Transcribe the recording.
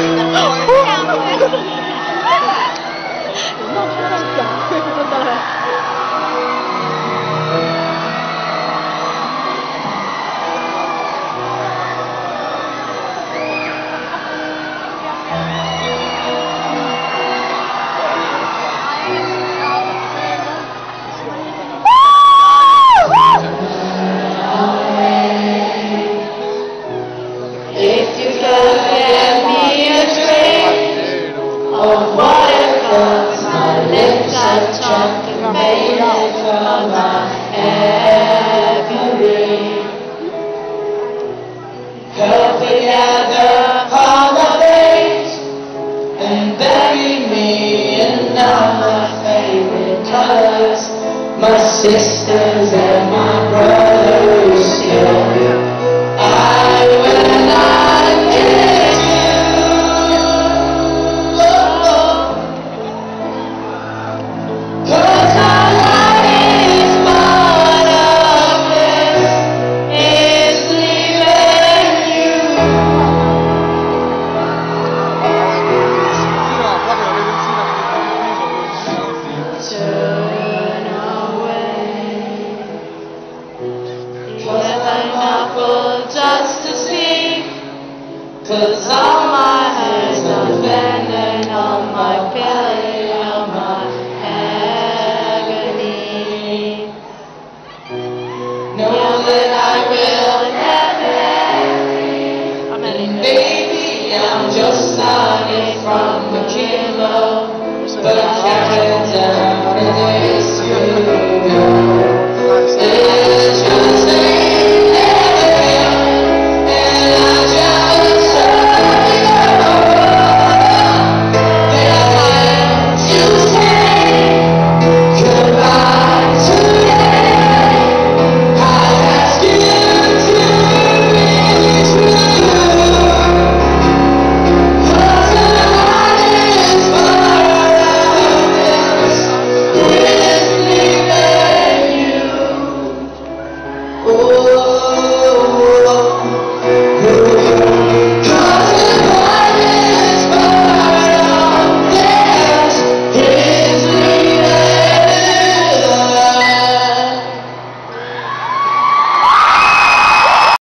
Of water comes my lips are drunk and faded from my every. Help me gather all the things and bury me in all my favorite colors. My sisters and my brothers still. I will not kiss you. Just to see, 'cause